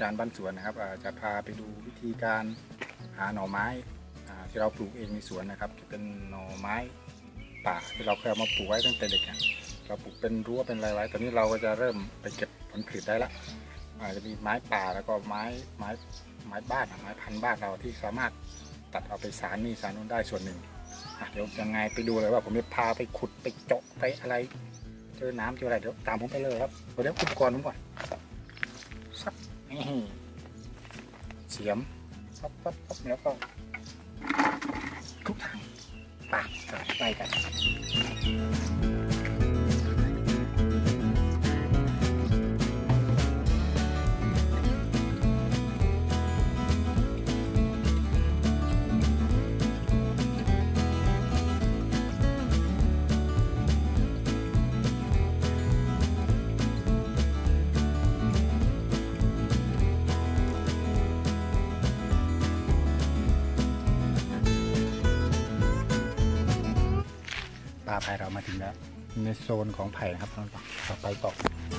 ชาญบ้านสวนนะครับจะพาไปดูวิธีการหาหน่อไม้ที่เราปลูกเองในสวนนะครับจะเป็นหน่อไม้ป่าที่เราเคยเอามาปลูกไว้ตั้งแต่เด็กเราปลูกเป็นรั้วเป็นอะไรไว้ตอนนี้เราก็จะเริ่มไปเก็บผลผลิตได้ละจะมีไม้ป่าแล้วก็ไม้บ้านไม้พันธุ์บ้านเราที่สามารถตัดเอาไปสารนี่สารนู้นได้ส่วนหนึ่งเดี๋ยวยังไงไปดูเลยว่าผมจะพาไปขุดไปเจาะไปอะไรเจอน้ำเจออะไรเดี๋ยวตามผมไปเลยครับเดี๋ยวอุปกรณ์ผมก่อนซับนี่เสียมซับแล้วก็ทุกทางไปกันป่าไผ่เรามาถึงแล้วในโซนของไผ่นะครับต่อไปต่อ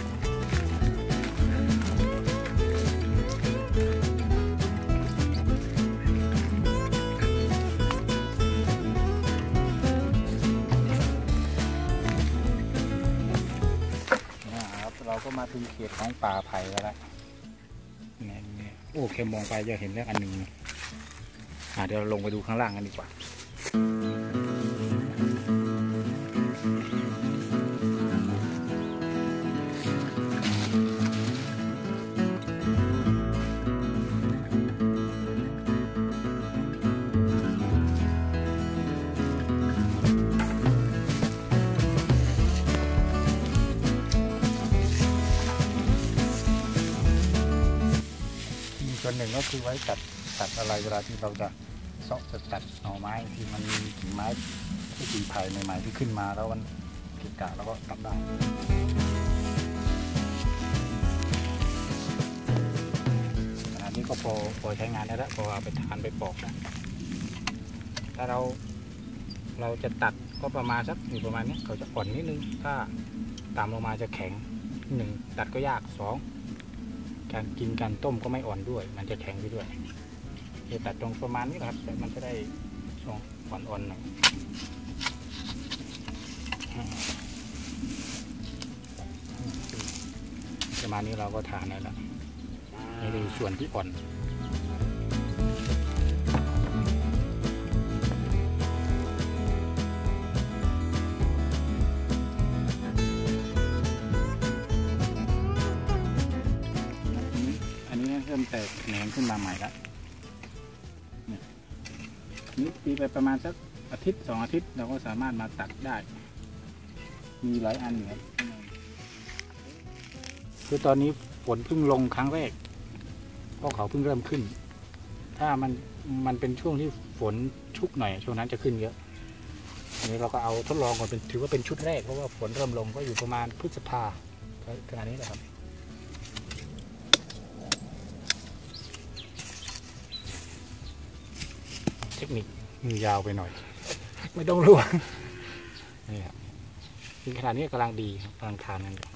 ครับเราก็มาถึงเขตของป่าไผ่แล้วละนี่โอ้แค่มองไปจะเห็นเรื่องอันหนึ่งเดี๋ยวเราลงไปดูข้างล่างกันดีกว่าส่วนหนึ่งก็คือไว้ตัดอะไรเวลาที่เราจะจะตัดหน่อไม้ที่มันมีกิ่งไม้ที่กิ่งไผ่ใหม่ๆที่ขึ้นมาแล้วมันเกะกะแล้วก็ตัดได้อันนี้ก็พอใช้งานได้แล้วพอเอาไปทานไปปอกนะถ้าเราจะตัดก็ประมาณสักอยู่ประมาณนี้เขาจะอ่อนนิดนึงถ้าตามลงมาจะแข็ง1ตัดก็ยาก2การกินการต้มก็ไม่อ่อนด้วยมันจะแข็งไปด้วยจะตัดตรงประมาณนี้ครับแต่มันจะได้อ่อนๆหน่อยประมาณนี้เราก็ทานได้แล้วนี่คือส่วนที่อ่อนเริ่มแตกแหนงขึ้นมาใหม่แล้วนี่ตีไปประมาณสักอาทิตย์2 อาทิตย์เราก็สามารถมาตัดได้มีหลายอันอยู่ครับคือตอนนี้ฝนเพิ่งลงครั้งแรกเพราะเขาเพิ่งเริ่มขึ้นถ้ามันเป็นช่วงที่ฝนชุกหน่อยช่วงนั้นจะขึ้นเยอะอันนี้เราก็เอาทดลองก่อนถือว่าเป็นชุดแรกเพราะว่าฝนเริ่มลงก็อยู่ประมาณพฤษภาขนาดนี้แหละครับเทคนิคมือยาวไปหน่อยไม่ต้องล่วงนี่ครับขนาดนี้กำลังดีกำลังทานกันอยู่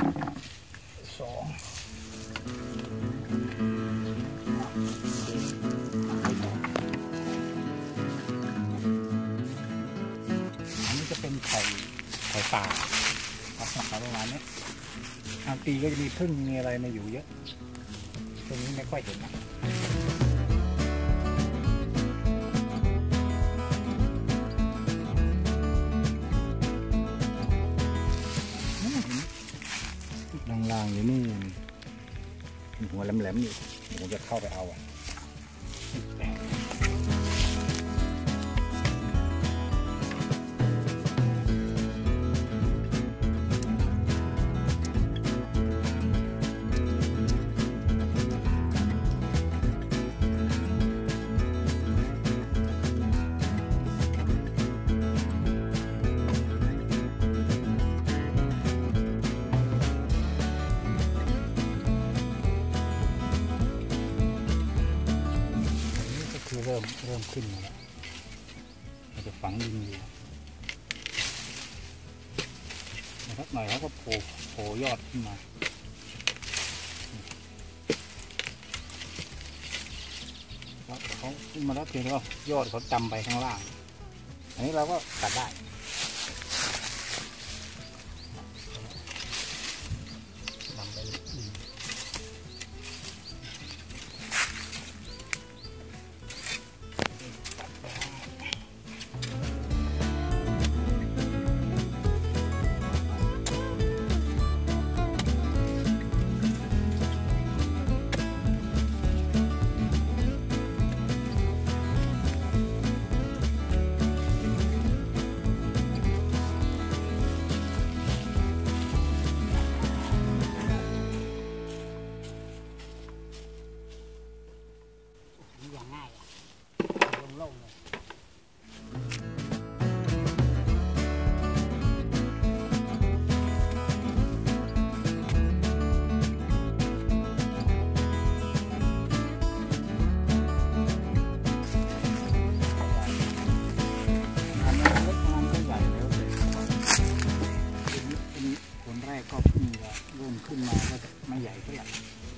อันนี้จะเป็นไข่ป่าครับประมาณนี้บางปีก็จะมีพึ่งมีอะไรมาอยู่เยอะตรงนี้ไม่ค่อยเห็นนะล่างอยู่นู่นหัวแหลมๆนี่ผมจะเข้าไปเอาเริ่มขึ้นมาแล้วเราจะฝังดินอยู่นะครับหน่อยเขาก็โผล่ยอดขึ้นมาเขาขึ้นมาแล้วเพียงแต่ว่ายอดเขาจำไปข้างล่างอันนี้เราก็ตัดได้นำไปอย่างง่ายโล่งๆเลยอันนี้เล็กมันก็ใหญ่แล้วแต่ผลแรกก็เพิ่งจะเริ่มขึ้นมาก็จะไม่ใหญ่เท่าไหร่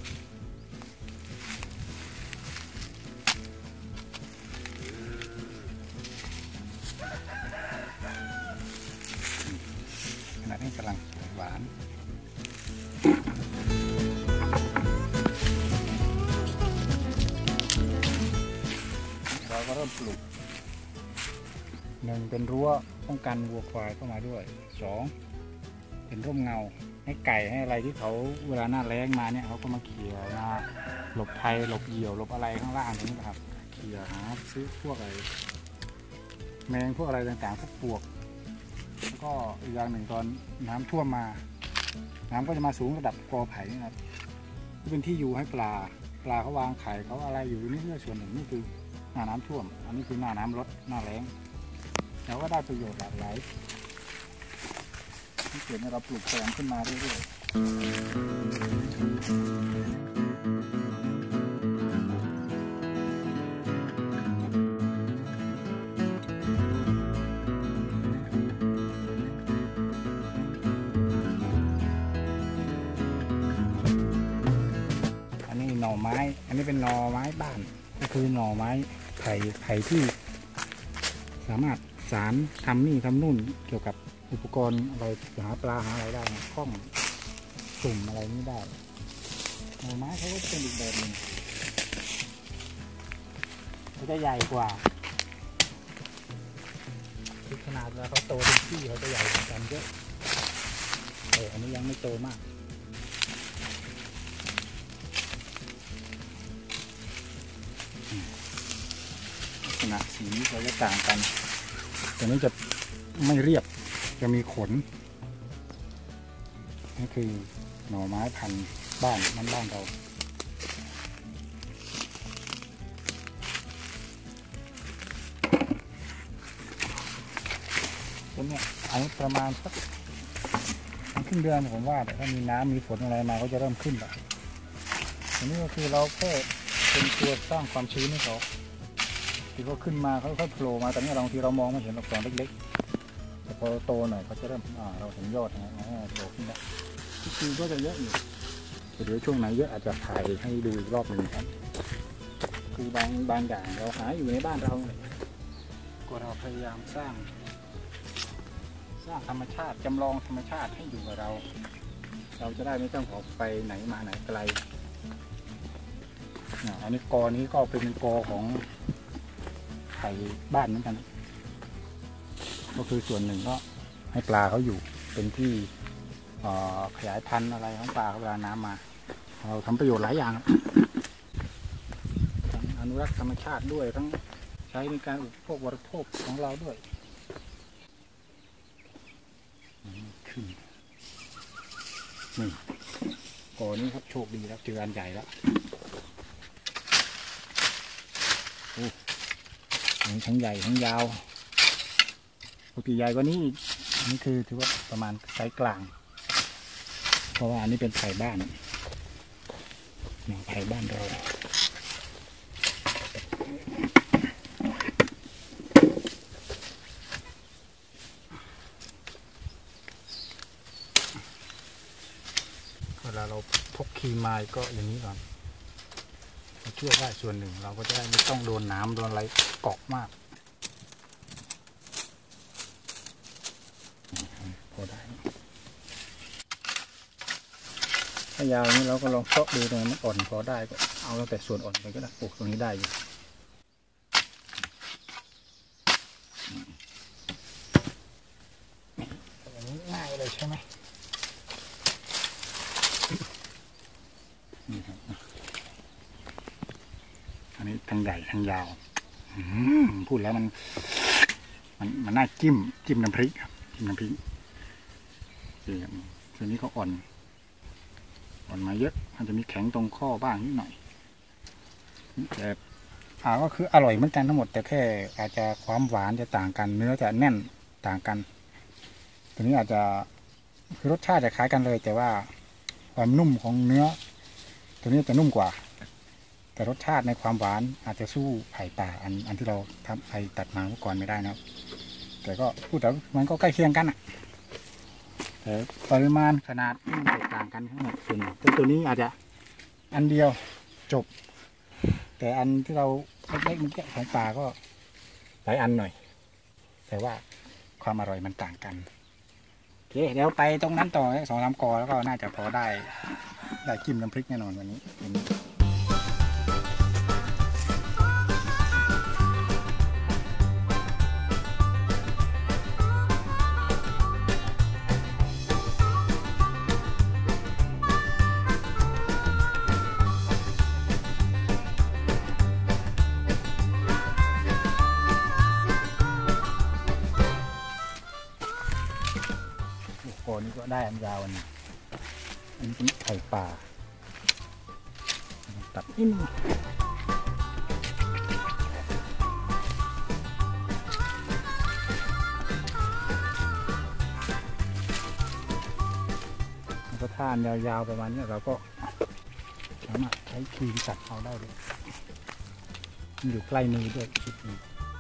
ขณะนี้กำลังหวานเราก็เริ่มปลูกหนึ่งเป็นรั้วป้องกันวัวควายเข้ามาด้วยสองเป็นร่มเงาให้ไก่ให้อะไรที่เขาเวลาหน้าแล้งมาเนี่ยเขาก็มาเขี่ยมาหลบภัยหลบเหยี่ยวหลบอะไรข้างล่างนี้นะครับเขี่ยหาซื้อพวกอะไรแมงพวกอะไรต่างๆพวกปลวกแล้วก็อีกอย่างหนึ่งตอนน้ำท่วมมาน้ำก็จะมาสูงระดับกอไผ่นะครับที่เป็นที่อยู่ให้ปลาเขาวางไข่เขาอะไรอยู่นี่คือส่วนหนึ่งนี่คือหน้าน้ำท่วมอันนี้คือหน้าน้ำลดหน้าแล้งเราก็ได้ประโยชน์หลากหลายที่เกิดให้เราปลูกแซมขึ้นมาเรื่อยๆอันนี้หน่อไม้อันนี้เป็นหน่อไม้บ้านก็คือหน่อไม้ไผ่ที่สามารถสารทำนี่ทำนู่นเกี่ยวกับอุปกรณ์อะไรหาปลาหาอะไรได้นะข้องสุ่มอะไรนี่ได้หน่อไม้เขาก็จะเป็นอีกแบบหนึ่งเขาจะใหญ่กว่าคือขนาดแล้วเขาโตเป็นที่เขาจะใหญ่กว่ากันเยอะอันนี้ยังไม่โตมากขนาดสีเขาจะต่างกันแต่นี้จะไม่เรียบจะมีขนนี่คือหน่อไม้พันธุ์บ้านเราต้นนี้อันนี้ประมาณสักครึ่งเดือนผมว่าแต่ถ้ามีน้ำมีฝนอะไรมาก็จะเริ่มขึ้นแบบอันนี้ก็คือเราแค่เป็นตัวสร้างความชื้นให้เขาที่เขาขึ้นมาเขาค่อยโผล่มาแต่นี่บางทีเรามองไม่เห็นหรอกตอนเล็กๆแต่พอโตหน่อยเขาจะเริ่มเราเห็นยอดนะโตขึ้นแล้วที่จริงก็จะเยอะอยู่เดี๋ยวช่วงไหนเยอะอาจจะถ่ายให้ดูอีกรอบหนึ่งครับคือบางอย่างเราหาอยู่ในบ้านเราก็เราพยายามสร้างธรรมชาติจำลองธรรมชาติให้อยู่กับเราจะได้ไม่ต้องออกไปไหนมาไหนไกลอันนี้กอนี้ก็เป็นกอของไข่บ้านเหมือนกันก็คือส่วนหนึ่งก็ให้ปลาเขาอยู่เป็นที่ขยายพันธุ์อะไรของปลาเวลาน้ำมาเราทำประโยชน์หลายอย่างทั้งอนุรักษ์ธรรมชาติด้วยทั้งใช้ในการอุปโภคบริโภคของเราด้วยขึ้นนี่กอนี้ครับโชคดีแล้วเจออันใหญ่แล้วโอ้ทั้งใหญ่ทั้งยาวปกติใหญ่กว่านี้นี่คือถือว่าประมาณไซส์กลางเพราะว่าอันนี้เป็นไผ่บ้านไผ่บ้านเราเวลาเราพกคีย์ไม้ก็อย่างนี้ก่อนช่วยได้ส่วนหนึ่งเราก็จะได้ไม่ต้องโดนน้ำโดนอะไรเกาะมากพอได้ถ้ายาวนี้เราก็ลองเซาะดูตรงนั้นอ่อนพอได้ก็เอาตั้งแต่ส่วนอ่อนไปก็ได้ปลูกตรงนี้ได้อยู่อย่างนี้ง่ายเลยใช่ไหมนี่ครับอันนี้ทั้งใหญ่ทั้งยาวพูดแล้วมันน่าจิ้มน้ำพริกครับจิ้มน้ำพริกส่วนนี้เขาอ่อนมาเยอะมันจะมีแข็งตรงข้อบ้างนิดหน่อยแต่ก็คืออร่อยเหมือนกันทั้งหมดแต่แค่อาจจะความหวานจะต่างกันเนื้อจะแน่นต่างกันตัวนี้อาจจะคือรสชาติจะคล้ายกันเลยแต่ว่าความนุ่มของเนื้อตัวนี้จะนุ่มกว่าแต่รสชาติในความหวานอาจจะสู้ไผ่ป่าอันที่เราทำไผ่ตัดมาเมื่อก่อนไม่ได้นะครับแต่ก็พูดแต่มันก็ใกล้เคียงกันแต่ปริมาณขนาดแตกต่างกันทั้งหมดส่วนตัวนี้อาจจะอันเดียวจบแต่อันที่เราเล็กๆมันแกะของป่าก็หลายอันหน่อยแต่ว่าความอร่อยมันต่างกันโอเคเดี๋ยวไปตรงนั้นต่อ2-3 กอแล้วก็น่าจะพอได้จิ้มน้ำพริกแน่นอนวันนี้โอ้นี่ก็ได้อันยาวอันนี้เป็นไข่ป่าตัดนิดนึงแล้วก็ท่านยาวๆประมาณนี้เราก็สามารถใช้ครีมตัดเอาได้เลยมันอยู่ใกล้มือด้วยชุดนี้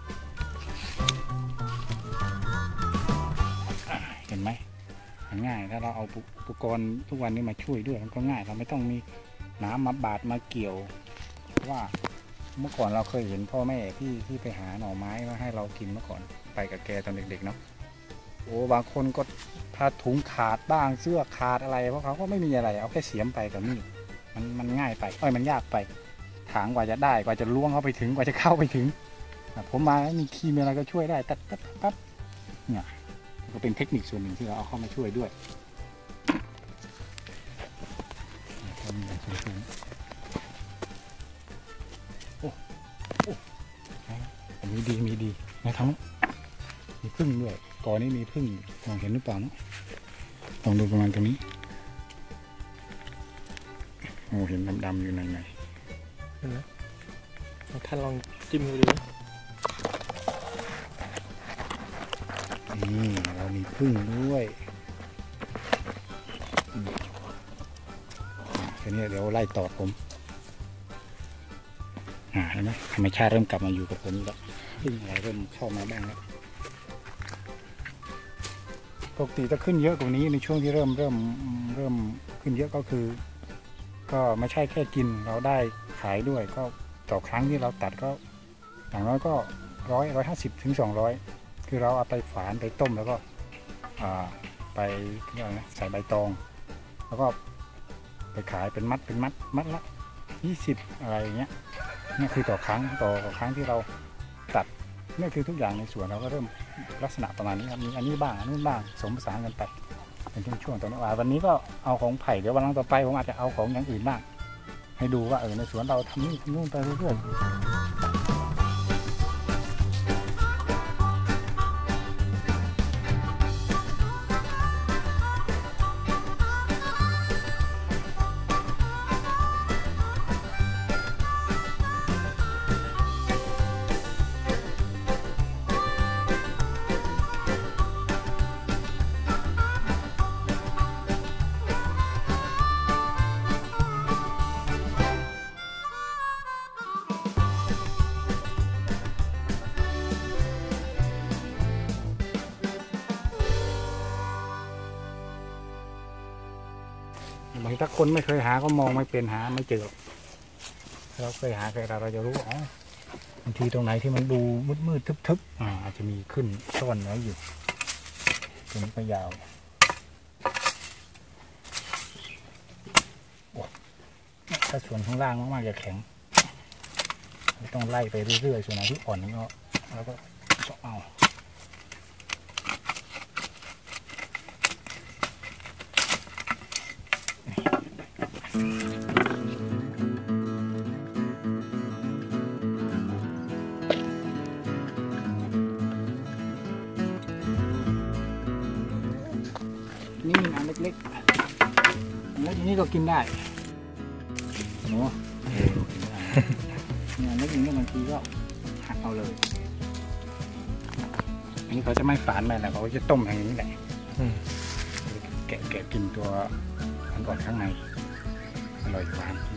เห็นไหมง่ายถ้าเราเอาอุปกรณ์ทุกวันนี้มาช่วยด้วยมันก็ง่ายเราไม่ต้องมีน้ำมาบาดมาเกี่ยวเพราะว่าเมื่อก่อนเราเคยเห็นพ่อแม่ที่ไปหาหน่อไม้มาให้เรากินเมื่อก่อนไปกับแกตอนเด็กๆเนาะโอ้บางคนก็ผ้าถุงขาดบ้างเสื้อขาดอะไรเพราะเขาก็ไม่มีอะไรเอาแค่เสียมไปกับมีดมันง่ายไปมันยากไปถางกว่าจะได้กว่าจะล้วงเข้าไปถึงกว่าจะเข้าไปถึงผมมาแล้วมีคีมีอะไรก็ช่วยได้ตัดเนี่ยก็เป็นเทคนิคส่วนหนึ่งที่เราเอาเข้ามาช่วยด้วยโอ้อันนี้ดีมีดีนะทั้งมีพึ่งด้วยก่อนนี้มีพึ่งมองเห็นหรือเปล่าเนาะต้องดูประมาณตรงนี้โอ้เห็นดำๆอยู่ในไงเห็นไหมท่านลองจิ้มดูนี่เรามีพึ่งด้วยทีนี้เดี๋ยวไล่ตอดผมเห็นไหมธรรมชาติเริ่มกลับมาอยู่กับผมแล้วพึ่งอะไรเริ่มเข้ามาบ้างแล้วปกติจะขึ้นเยอะกว่านี้ในช่วงที่เริ่มขึ้นเยอะก็คือก็ไม่ใช่แค่กินเราได้ขายด้วยก็ต่อครั้งที่เราตัดก็อย่างน้อยก็150 ถึง 200คือเราเอาไปฝานไปต้มแล้วก็ไปใส่ใบตองแล้วก็ไปขายเป็นมัดละ20อะไรอย่างเงี้ยนี่คือต่อครั้งที่เราตัดนี่คือทุกอย่างในสวนเราก็เริ่มลักษณะประมาณนี้ครับมีอันนี้บ้างอันนู้นบ้างผสานกันไปเป็นช่วงๆตอนนี้วันนี้ก็เอาของไผ่เดี๋ยววันหลังต่อไปผมอาจจะเอาของอย่างอื่นบ้างให้ดูว่าในสวนเราทำนี่ทำนู่นไปเรื่อยๆบางถ้าคนไม่เคยหาก็มองไม่เป็นหาไม่เจอเราเคยหาเคยเราจะรู้อ๋อบางทีตรงไหนที่มันดูมืดๆทึบๆอาจจะมีขึ้นซ่อนไว้อยู่ตรงนี้ก็ยาวถ้าส่วนข้างล่างมากๆจะแข็งต้องไล่ไปเรื่อยๆส่วนไหนที่อ่อนก็แล้วก็เจาะเอานี่อันเล็กๆแล้วทีนี้ก็กินได้เนาะเนี่ยเล็กอย่างนี้บางทีก็หักเอาเลยอันนี้เขาจะไม่ฝานไปนะเขาจะต้มอย่างนี้แหละแกะกินตัวอ่อนๆข้างในอร่อยหวาน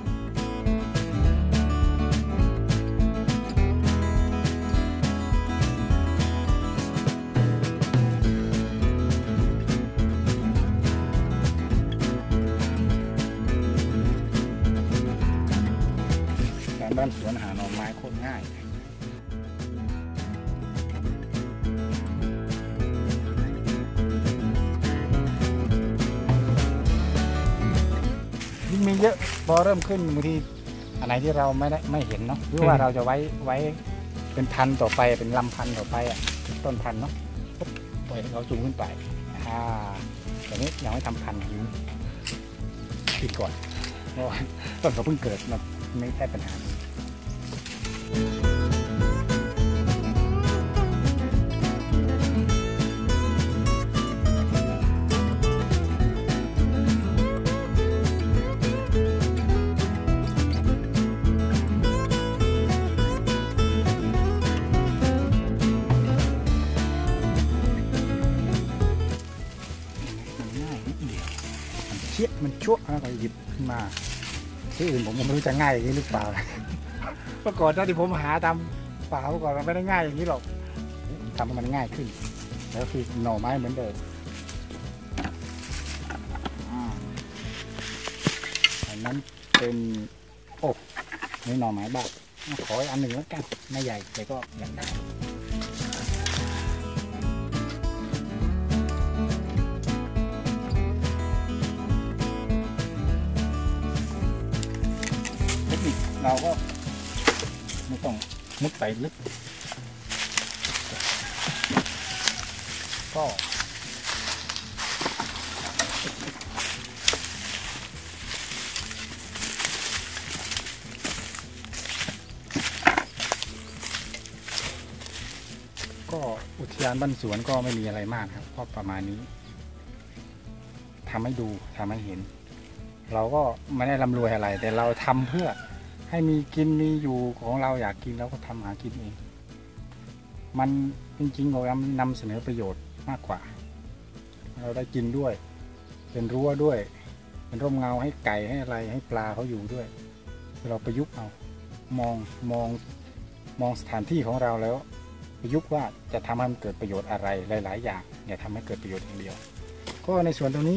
บ้านสวนหาหน่อไม้โคตรง่ายยิ่งมีเยอะพอเริ่มขึ้นบางทีอะไรที่เราไม่เห็นเนาะหรือว่าเราจะไว้เป็นพันธุ์ต่อไปเป็นลำพันธุ์ต่อไปอ่ะต้นพันธุ์เนาะปล่อยให้เขาสูงขึ้นไปแต่นี้ยังไม่ทำพันธุ์อย่างนี้ปิดก่อนเพราะต้นเขาเพิ่งเกิดมันไม่ใช่ปัญหามันชั่วแล้วก็หยิบขึ้นมาที่อื่นผมไม่รู้จะง่ายอย่างนี้หรือเปล่าเมื่อก่อนตอนที่ผมหาตามป่าเมื่อก่อนมันไม่ได้ง่ายอย่างนี้หรอกทำให้มันง่ายขึ้นแล้วคือหน่อไม้เหมือนเดิมอันนั้นเป็นนี่หน่อไม้บ้าขออีกอันหนึ่งแล้วกันไม่ใหญ่แต่ก็อยากได้เราก็ไม่ต้องมุดไปลึกก็อุทยานบ้านสวนก็ไม่มีอะไรมากครับก็ประมาณนี้ทำให้ดูทำให้เห็นเราก็ไม่ได้ร่ำรวยอะไรแต่เราทำเพื่อให้มีกินมีอยู่ของเราอยากกินเราก็ทำหากินเองมันจริงๆเรานำเสนอประโยชน์มากกว่าเราได้กินด้วยเป็นรั้วด้วยเป็นร่มเงาให้ไก่ให้อะไรให้ปลาเขาอยู่ด้วยเราประยุกต์เอามองสถานที่ของเราแล้วประยุกต์ว่าจะทำให้มันเกิดประโยชน์อะไรหลายๆอย่างอย่าทำให้เกิดประโยชน์อย่างเดียวก็ในส่วนตรงนี้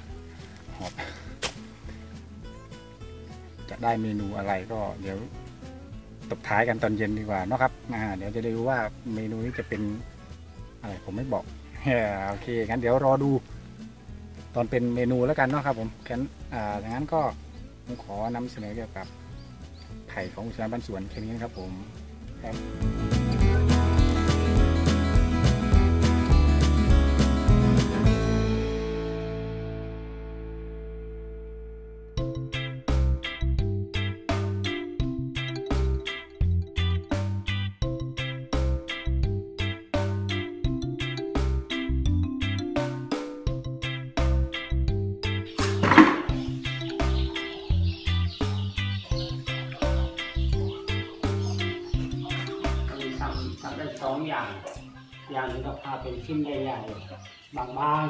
จะได้เมนูอะไรก็เดี๋ยวตบท้ายกันตอนเย็นดีกว่าเนาะครับเดี๋ยวจะได้รู้ว่าเมนูนี้จะเป็นอะไรผมไม่บอกโอเคงั้นเดี๋ยวรอดูตอนเป็นเมนูแล้วกันเนาะครับผมอย่างนั้นก็ผมขอนำเสนอเกี่ยวกับไข่ของอุทยานบ้านสวนแค่นี้นะครับผมครับ 2 อย่างอย่างหนึ่งก็พาเป็นชิ้นใหญ่ๆบาง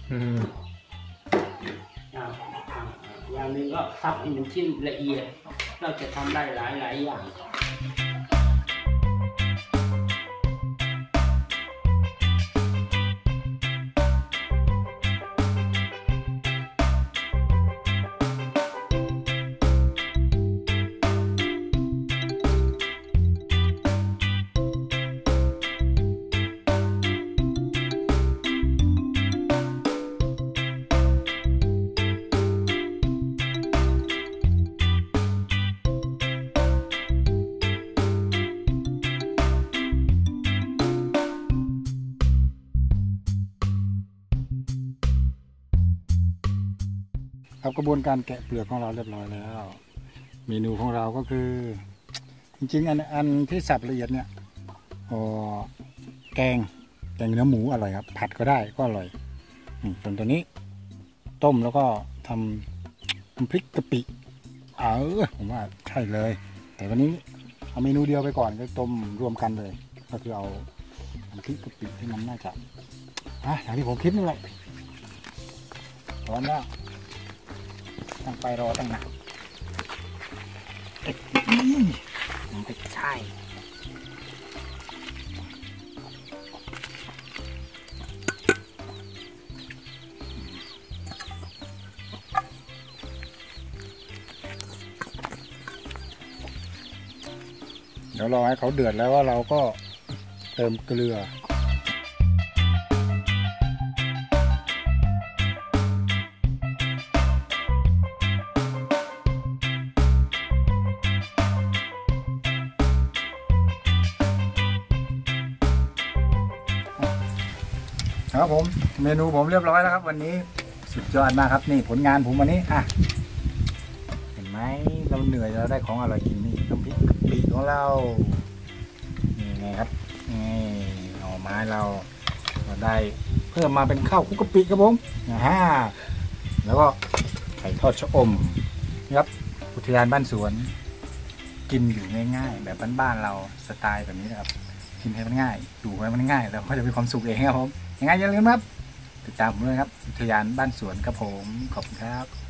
ๆอย่างหนึ่งก็ซับให้เป็นชิ้นละเอียดเราจะทำได้หลายอย่างครับกระบวนการแกะเปลือกของเราเรียบร้อยแล้ว เมนูของเราก็คือ จริงๆอันที่สับละเอียดเนี่ยแกงเนื้อหมูอร่อยครับผัดก็ได้ก็อร่อยส่วนตัวนี้ต้มแล้วก็ทำพริกกะปิผมว่าใช่เลย แต่วันนี้เอาเมนูเดียวไปก่อนก็ต้มรวมกันเลย ก็คือเอาน้ำพริกกะปิที่มันน่าจะอย่างที่ผมคิดนี่แหละร้อนแล้วตั้งไฟรอตั้งนานมันก็ใช่เดี๋ยวรอให้เขาเดือดแล้วว่าเราก็เติมเกลือครับผมเมนูผมเรียบร้อยแล้วครับวันนี้สุดยอดมากครับนี่ผลงานผมวันนี้เห็นไหมเราเหนื่อยเราได้ของอร่อยกินนี่น้ำพริกกะปิของเรานี่ไงครับนี่หน่อไม้เราได้เพิ่มมาเป็นข้าวคลุกกะปิครับผมแล้วก็ไข่ทอดชะอมนะครับอุทยานบ้านสวนกินอยู่ง่ายๆแบบบ้านๆเราสไตล์แบบนี้นะครับกินให้มันง่ายดูให้มันง่ายแล้วก็จะมีความสุขเองครับผมยังไงอย่าลืมครับติดตามผมด้วยครับอุทยานบ้านสวนครับผมขอบคุณครับ